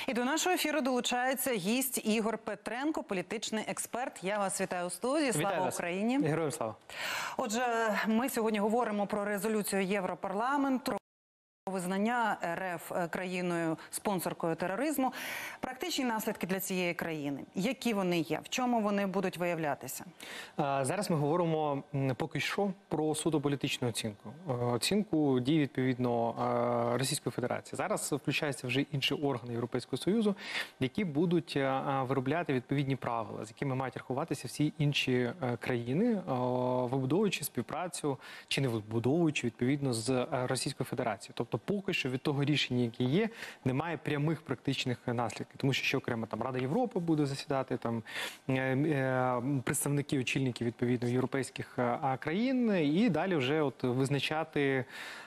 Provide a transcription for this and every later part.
І до нашого ефіру долучається гість Ігор Петренко, політичний експерт. Я вас вітаю у студії. Слава Україні! Героям слава! Отже, ми сьогодні говоримо про резолюцію Європарламенту, про визнання РФ країною-спонсоркою тероризму. Практичні наслідки для цієї країни. Які вони є? В чому вони будуть виявлятися? Зараз ми говоримо поки що про суто політичну оцінку. Оцінку дій, відповідно, Російської Федерації. Зараз включаються вже інші органи Європейського Союзу, які будуть виробляти відповідні правила, з якими мають рахуватися всі інші країни, вибудовуючи співпрацю чи не вибудовуючи, відповідно, з Російською Федерацією. Тобто поки що від того рішення, яке є, немає прямих практичних наслідків. Тому що окремо там Рада Європи буде засідати, там представники, очільники, відповідно, європейських країн, і далі вже от визначати,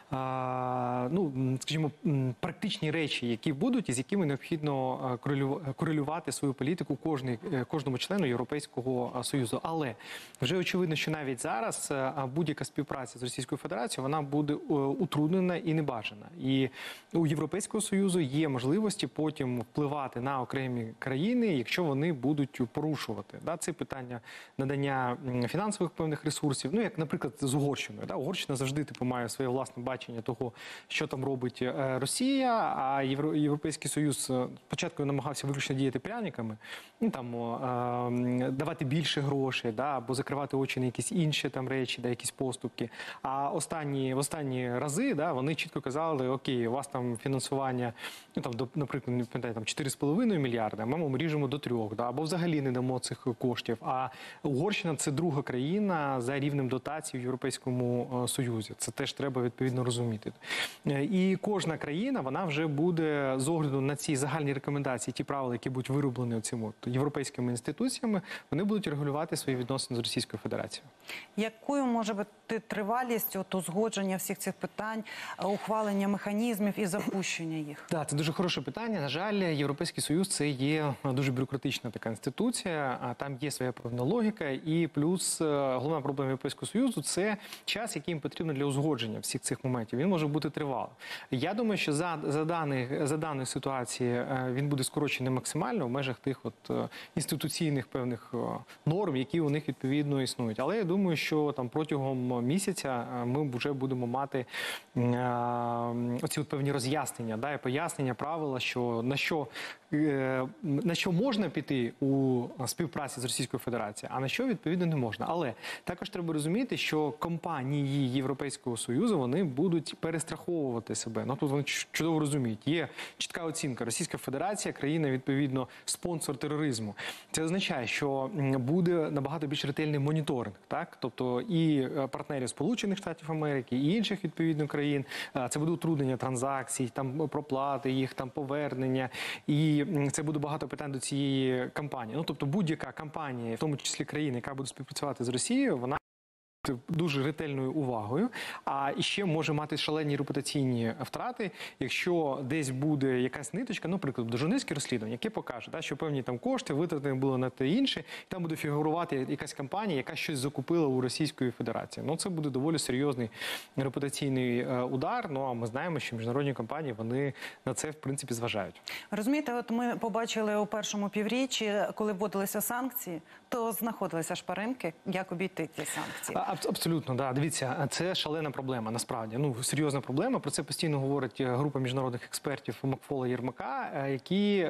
ну, скажімо, практичні речі, які будуть і з якими необхідно корелювати свою політику кожному члену Європейського Союзу. Але вже очевидно, що навіть зараз будь-яка співпраця з Російською Федерацією, вона буде утруднена і небажана. І у Європейського Союзу є можливості потім впливати на окремі країни, якщо вони будуть порушувати. Це питання надання фінансових певних ресурсів, ну, як, наприклад, з Угорщиною. Угорщина завжди має своє власне бачення того, що там робить Росія, а Європейський Союз спочатку намагався виключно діяти пряниками, ну, там, давати більше грошей, або закривати очі на якісь інші там речі, якісь поступки. А в останні рази вони чітко казали: окей, у вас там фінансування, ну, там, наприклад, не пам'ятаю, там 4,5 мільярда, ми ріжемо до 3, або взагалі не дамо цих коштів. А Угорщина – це друга країна за рівнем дотацій в Європейському Союзі. Це теж треба відповідно розуміти. І кожна країна, вона вже буде з огляду на ці загальні рекомендації, ті правила, які будуть вироблені цими європейськими інституціями, вони будуть регулювати свої відносини з Російською Федерацією. Якою може бути тривалість узгодження всіх цих питань, ухвалення механізмів і запущення їх? Так, це дуже хороше питання. На жаль, Європейський Союз – це є дуже бюрократична така інституція, а там є своя певна логіка, і плюс головна проблема Європейського Союзу – це час, який їм потрібно для узгодження всіх цих моментів. Він може бути тривалим. Я думаю, що за даної ситуації він буде скорочений максимально в межах тих інституційних певних норм, які у них відповідно існують. Але я думаю, що там протягом місяця ми вже будемо мати оці певні роз'яснення, і пояснення, правила, що на що можна піти у співпраці з Російською Федерацією, а на що, відповідно, не можна. Але також треба розуміти, що компанії Європейського Союзу, вони будуть перестраховувати себе. Ну, тут вони чудово розуміють. Є чітка оцінка. Російська Федерація – країна, відповідно, спонсор тероризму. Це означає, що буде набагато більш ретельний моніторинг, так? Тобто і партнерів Сполучених Штатів Америки, і інших, відповідно, країн. Це буде утруднення транзакцій, там проплати їх, там повернення. І це буде багато питань до цієї кампанії. Ну, тобто будь-яка кампанія, в тому числі країна, яка буде співпрацювати з Росією, вона дуже ретельною увагою, а ще може мати шалені репутаційні втрати, якщо десь буде якась ниточка, наприклад, до журналістське розслідування, яке покаже, що певні там кошти витратені були на те інше, і там буде фігурувати якась компанія, яка щось закупила у Російської Федерації. Ну, це буде доволі серйозний репутаційний удар, ну, а ми знаємо, що міжнародні компанії, вони на це, в принципі, зважають. Розумієте, от ми побачили у першому півріччі, коли вводилися санкції, то знаходилися шпаринки, як обійти ці санкції. Абсолютно, да. Дивіться, це шалена проблема, насправді. Ну, серйозна проблема. Про це постійно говорить група міжнародних експертів Макфола і Єрмака, які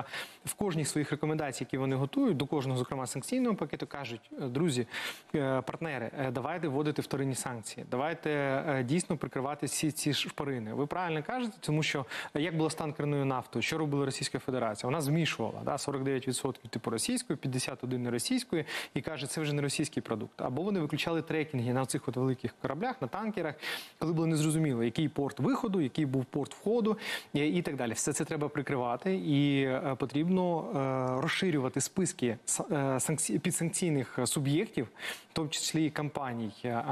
в кожній з своїх рекомендацій, які вони готують, до кожного, зокрема, санкційного пакету, кажуть: друзі, партнери, давайте вводити вторинні санкції, давайте дійсно прикривати всі ці шпарини. Ви правильно кажете, тому що як було з танкерною нафтою, що робила Російська Федерація? Вона змішувала, 49% типу російської, 51% не російської, і каже, це вже не російський продукт. Або вони виключали трекінги на цих великих кораблях, на танкерах, коли було незрозуміло, який порт виходу, який був порт входу і так далі. Все це треба прикривати, і потрібно розширювати списки підсанкційних суб'єктів, в тому числі і компаній,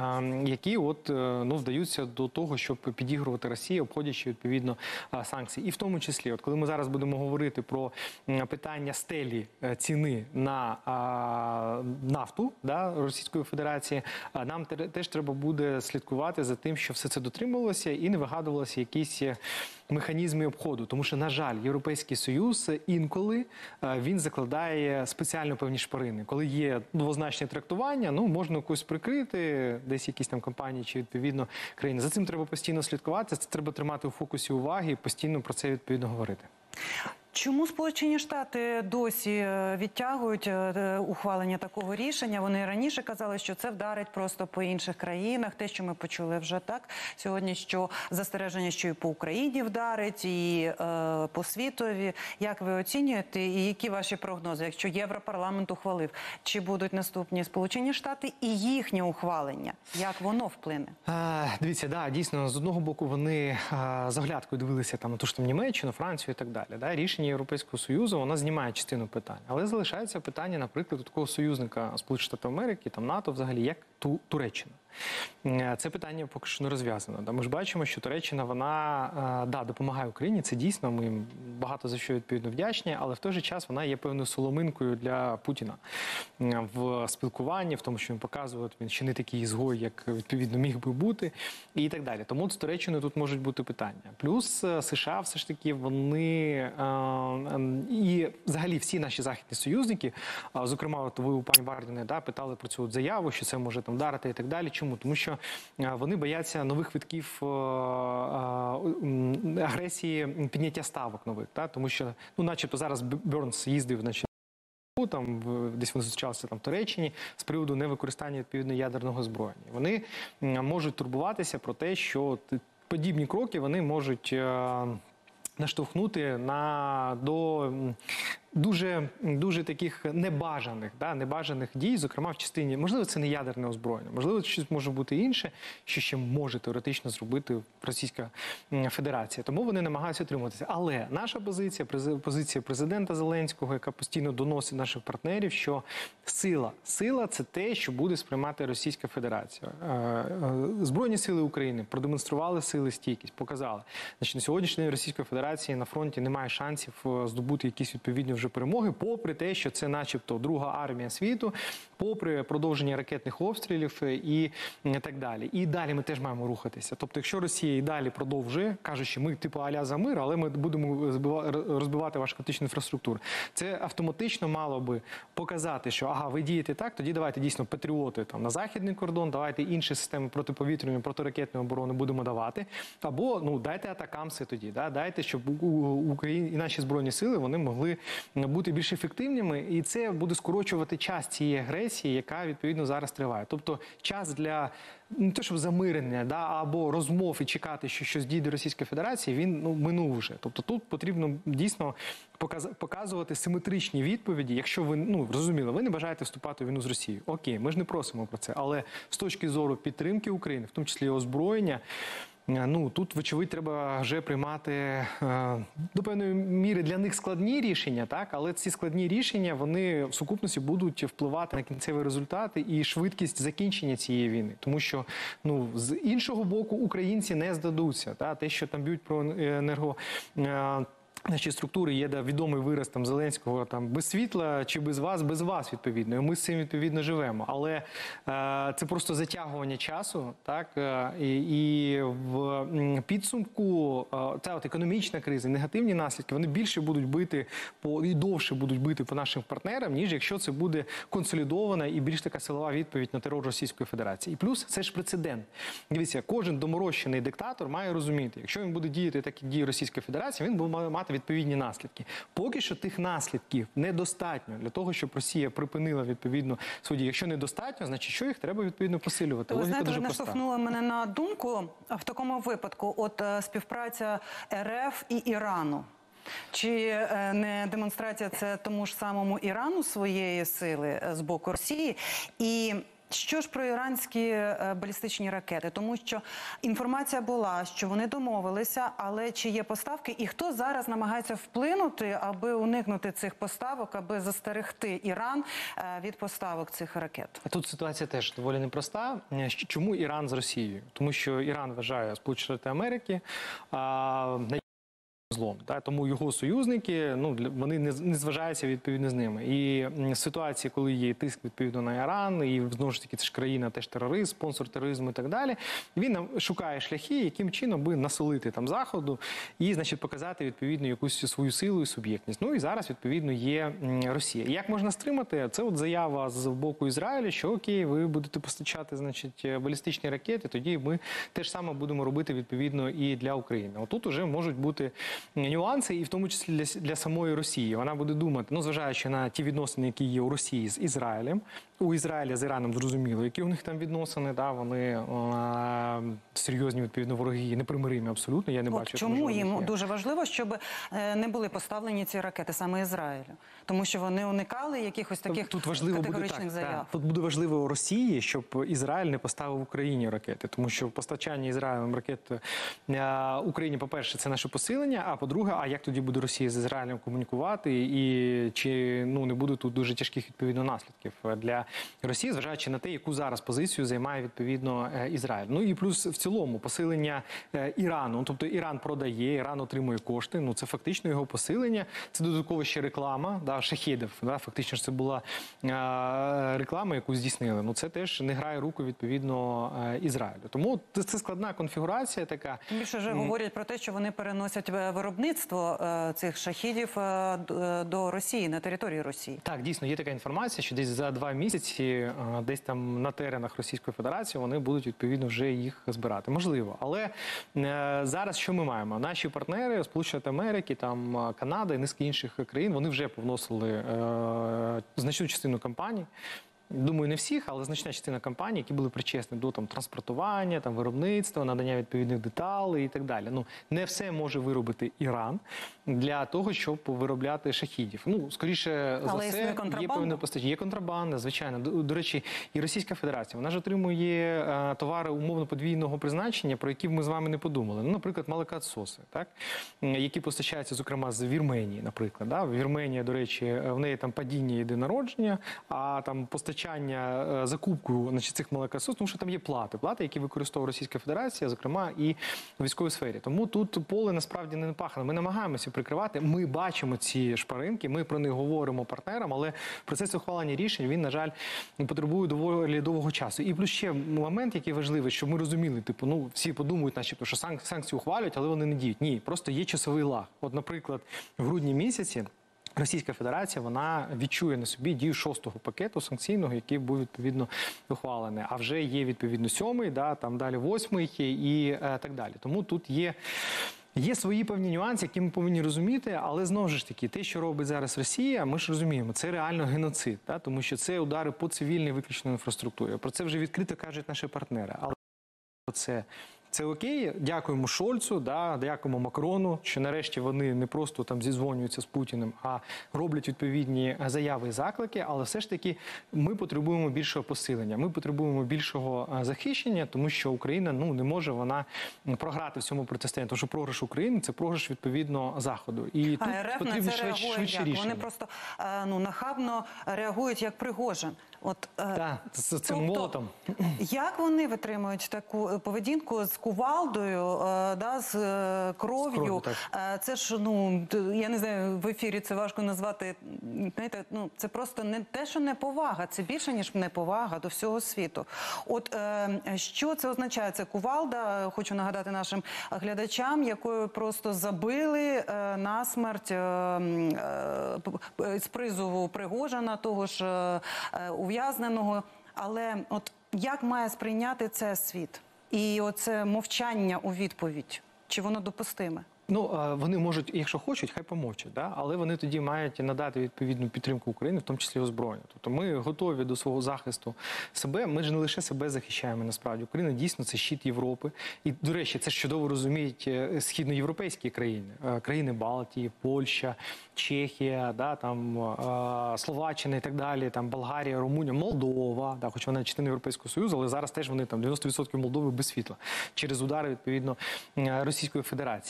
які вдаються до того, щоб підігрувати Росії, обходячи відповідно санкції. І в тому числі, коли ми зараз будемо говорити про питання стелі ціни на нафту Російської Федерації, нам теж треба буде слідкувати за тим, що все це дотримувалося і не вигадувалося якісь механізми обходу. Тому що, на жаль, Європейський Союз інколи він закладає спеціально певні шпарини. Коли є двозначне трактування, можна когось прикрити, десь якісь там компанії чи відповідно країни. За цим треба постійно слідкувати, це треба тримати у фокусі уваги і постійно про це відповідно говорити. Чому Сполучені Штати досі відтягують ухвалення такого рішення? Вони раніше казали, що це вдарить просто по інших країнах. Те, що ми почули вже так сьогодні, що застереження, що і по Україні вдарить, і по світові. Як ви оцінюєте, і які ваші прогнози? Якщо Європарламент ухвалив, чи будуть наступні Сполучені Штати і їхнє ухвалення? Як воно вплине? Дивіться, дійсно, з одного боку вони з оглядкою дивилися на ту ж Німеччину, Францію і так далі. Рішення Європейського Союзу, вона знімає частину питань. Але залишається питання, наприклад, у такого союзника Сполучених Штатів Америки, НАТО взагалі, як Туреччина. Це питання поки що не розв'язано. Ми ж бачимо, що Туреччина, вона, допомагає Україні, це дійсно, ми їм багато за що відповідно вдячні, але в той же час вона є певною соломинкою для Путіна в спілкуванні, в тому, що він показує, він ще не такий ізгой, як відповідно міг би бути, і так далі. Тому з Туреччиною тут можуть бути питання. Плюс США все ж таки, вони і взагалі всі наші західні союзники, зокрема, ви у пані Вардіної питали про цю заяву, що це може там вдарити і так далі. Чому? Тому що вони бояться нових витків агресії, підняття ставок нових. Тому що, начебто зараз Бернс їздив, там десь вони зустрічалися в Туреччині з приводу невикористання відповідно ядерного озброєння. Вони можуть турбуватися про те, що подібні кроки вони можуть наштовхнути до дуже таких небажаних дій, зокрема в частині, можливо, це не ядерне озброєння, можливо, щось може бути інше, що ще може теоретично зробити Російська Федерація. Тому вони намагаються утримуватися. Але наша позиція президента Зеленського, яка постійно доносить наших партнерів, що сила – це те, що буде сприймати Російська Федерація. Збройні сили України продемонстрували сили, стійкість, показали. Значить, на сьогоднішній день Російської Федерації на фронті немає шансів здобути якісь відповідні вже перемоги, попри те, що це начебто друга армія світу, попри продовження ракетних обстрілів і так далі. І далі ми теж маємо рухатися. Тобто, якщо Росія і далі продовжує, кажучи, ми типу а-ля за мир, але ми будемо розбивати вашу критичну інфраструктуру, це автоматично мало би показати, що ви дієте так, тоді давайте дійсно патріоти на західний кордон, давайте інші системи протиповітряної, протиракетної оборони будемо давати, або дайте атакамси тоді, дайте, щоб Україні і наші збройні сили вони могли бути більш ефективними, і це буде скорочувати час цієї агресії, яка відповідно зараз триває. Тобто час для не те, щоб замирення, або розмов і чекати, що щось дійде Російської Федерації, він минув вже. Тобто тут потрібно дійсно показувати симетричні відповіді. Якщо ви, зрозуміло, ви не бажаєте вступати в війну з Росією. Окей, ми ж не просимо про це. Але з точки зору підтримки України, в тому числі озброєння, тут, вочевидь, треба вже приймати до певної міри для них складні рішення, але ці складні рішення, вони в сукупності будуть впливати на кінцеві результати і швидкість закінчення цієї війни. Тому що, з іншого боку, українці не здадуться. Те, що там б'ють про наші структури, є відомий вираз Зеленського, без світла чи без вас, відповідно. І ми з цим, відповідно, живемо. Але це просто затягування часу, і в підсумку ця економічна криза, негативні наслідки, вони більше будуть бити і довше будуть бити по нашим партнерам, ніж якщо це буде консолідована і більш така силова відповідь на терор Російської Федерації. І плюс, це ж прецедент. Дивіться, кожен доморощений диктатор має розуміти, якщо він буде діяти так, як діє Російська Федерація, він буде мати відповідні наслідки. Поки що тих наслідків недостатньо для того, щоб Росія припинила відповідно свої дії. Якщо недостатньо, значить, що їх треба відповідно посилювати. Ви знаєте, ви наштовхнули мене на думку в такому випадку, співпраця РФ і Ірану. Чи не демонстрація це тому ж самому Ірану своєї сили з боку Росії? І що ж про іранські балістичні ракети? Тому що інформація була, що вони домовилися, але чи є поставки? І хто зараз намагається вплинути, аби уникнути цих поставок, аби застерегти Іран від поставок цих ракет? Тут ситуація теж доволі непроста. Чому Іран з Росією? Тому що Іран вважає Сполучені Штати Америки злом. Да? Тому його союзники, вони не зважаються відповідно з ними. І в ситуації, коли є тиск відповідно на Іран, і знову ж таки це ж країна теж терорист, спонсор тероризму і так далі, він шукає шляхи, яким чином би насолити там Заходу і, значить, показати відповідно якусь свою силу і суб'єктність. Ну і зараз відповідно є Росія. Як можна стримати? Це от заява з боку Ізраїлю, що окей, ви будете постачати, значить, балістичні ракети, тоді ми теж саме будемо робити відповідно і для України. Отут уже можуть бути нюанси, і в тому числі для самої Росії. Вона буде думати, зважаючи на ті відносини, які є у Росії з Ізраїлем, у Ізраїля з Іраном зрозуміло, які у них там відносини, да, вони серйозні відповідно вороги, непримиримі абсолютно, я не бачу. Чому їм дуже важливо, щоб не були поставлені ці ракети саме Ізраїлю? Тому що вони уникали якихось таких категоричних заяв. Тут буде важливо Росії, щоб Ізраїль не поставив Україні ракети, тому що постачання Ізраїлем ракет Україні, по-перше, це наше посилення, а по-друге, а як тоді буде Росія з Ізраїлем комунікувати, і чи не буде тут дуже тяжких відповідно наслідків для Росії, зважаючи на те, яку зараз позицію займає відповідно Ізраїль. Ну і плюс в цілому посилення Ірану, тобто Іран продає, Іран отримує кошти, це фактично його посилення, це додатково ще реклама, да, шахедів, да, фактично це була реклама, яку здійснили. Це теж не грає руку відповідно Ізраїлю. Тому це складна конфігурація така. Більше вже говорять про те, що вони переносять виробництво цих шахедів до Росії, на території Росії. Так, дійсно, є така інформація, що десь за 2 місяці, десь там на теренах Російської Федерації вони будуть відповідно вже їх збирати. Можливо. Але зараз що ми маємо? Наші партнери, Сполучені Штати Америки, там Канада і низки інших країн, вони вже повносили значну частину кампаній. Думаю, не всіх, але значна частина компаній, які були причесні до транспортування, виробництва, надання відповідних деталей і так далі. Не все може виробити Іран для того, щоб виробляти шахідів. Скоріше за все, є певне постачання. Є контрабанда, звичайно. До речі, і Російська Федерація, вона ж отримує товари умовно подвійного призначення, про які ми з вами не подумали. Наприклад, молокоотсоси, так? Які постачаються, зокрема, з Вірменії, наприклад. Да? Вірменія, до речі, в неї там падіння єдине народження, а там постачання, закупку цих молокососів, тому що там є плати, які використовує Російська Федерація, зокрема і в військовій сфері. Тому тут поле насправді не напахане. Ми намагаємося прикривати, ми бачимо ці шпаринки, ми про них говоримо партнерам, але процес ухвалення рішень, він, на жаль, потребує доволі довгого часу. І плюс ще момент, який важливий, щоб ми розуміли, всі подумають, начебто, що санкції ухвалюють, але вони не діють. Ні, просто є часовий лаг. От, наприклад, в грудні місяці Російська Федерація, вона відчує на собі дію 6-го пакету санкційного, який був відповідно ухвалений. А вже є відповідно 7-й, там далі 8-й і так далі. Тому тут є свої певні нюанси, які ми повинні розуміти, але знову ж таки, те, що робить зараз Росія, ми ж розуміємо, це реально геноцид, тому що це удари по цивільній виключно інфраструктурі. Про це вже відкрито кажуть наші партнери. Але це окей, дякуємо Шольцу, дякуємо Макрону, що нарешті вони не просто зізвонюються з Путіним, а роблять відповідні заяви і заклики, але все ж таки ми потребуємо більшого посилення, ми потребуємо більшого захищення, тому що Україна не може вона програти в цьому протистоянні, тому що програш України – це програш відповідно Заходу. І тут РФ потрібно на це швидше рішення. Вони просто нахабно реагують як Пригожин. Так, з цим молотом. Як вони витримують таку поведінку з кувалдою, з кров'ю? Це ж, я не знаю, в ефірі це важко назвати, знаєте, це просто не те, що неповага, це більше, ніж неповага до всього світу. Що це означає? Це кувалда, хочу нагадати нашим глядачам, якою просто забили насмерть з призову Пригожина, того ж ув'язненого. Але як має сприйняти це світ? І оце мовчання у відповідь, чи воно допустиме? Вони можуть, якщо хочуть, хай помовчать, але вони тоді мають надати відповідну підтримку України, в тому числі озброєння. Тобто ми готові до свого захисту себе, ми ж не лише себе захищаємо насправді. Україна дійсно це щит Європи. І, до речі, це ж чудово розуміють східноєвропейські країни. Країни Балтії, Польща, Чехія, Словаччина і так далі, Болгарія, Румунія, Молдова, хоч вона частина Європейського Союзу, але зараз теж вони 90% Молдови без світла через удари, відповідно, Російської Федерації. І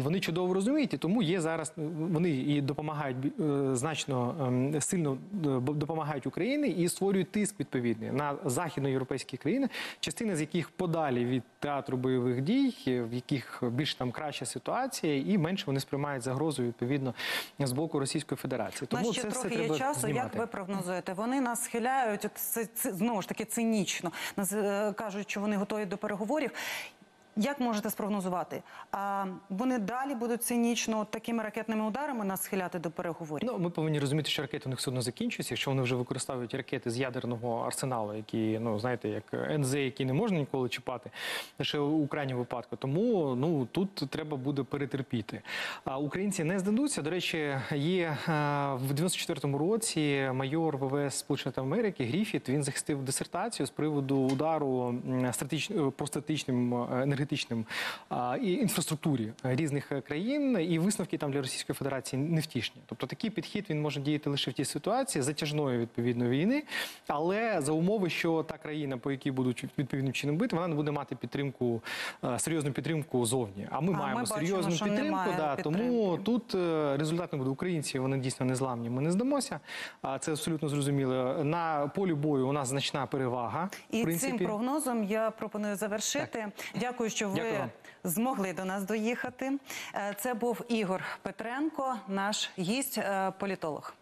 І вони чудово розуміють, і тому є зараз, вони і допомагають значно сильно допомагають Україні і створюють тиск відповідний на західноєвропейські країни, частина з яких подалі від театру бойових дій, в яких більш там краща ситуація, і менше вони сприймають загрозу відповідно з боку Російської Федерації. Тому Тому ще це все трохи є треба часу. знімати. Як ви прогнозуєте? Вони нас схиляють, це знову ж таки цинічно. Нас кажуть, що вони готові до переговорів. Як можете спрогнозувати? Вони далі будуть цинічно такими ракетними ударами нас схиляти до переговорів? Ну, ми повинні розуміти, що ракети у них все одно закінчуються. Якщо вони вже використовують ракети з ядерного арсеналу, які, ну, знаєте, як НЗ, які не можна ніколи чіпати, лише у крайньому випадку. Тому, ну, тут треба буде перетерпіти. А українці не здадуться. До речі, є в 94-му році майор ВВС Сполучених Штатів Америки Гріфіт, він захистив дисертацію з приводу удару по стратегічним енергетичним і інфраструктурі різних країн, і висновки там для Російської Федерації невтішні. Тобто такий підхід він може діяти лише в тій ситуації затяжної відповідно війни, але за умови, що та країна, по якій будуть відповідним чином бити, вона не буде мати підтримку, серйозну підтримку зовні. А ми маємо серйозну підтримку, тому тут результат не буде. Українці, вони дійсно незламні, ми не здамося. Це абсолютно зрозуміло. На полі бою у нас значна перевага. І цим прогнозом я пропоную завершити. Так. Дякую, що ви змогли до нас доїхати. Це був Ігор Петренко, наш гість, політолог.